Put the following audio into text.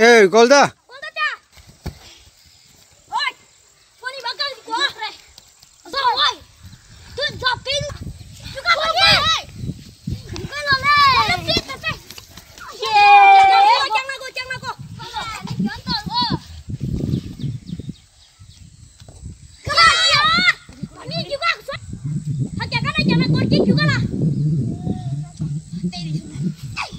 Golda. Golda cha. Oi. Poni bakal gua. Rồi. Tu dopin. Juga lagi. Juga lagi. Jangan aku. Jangan aku. Ini juga. Jangan aku juga lah.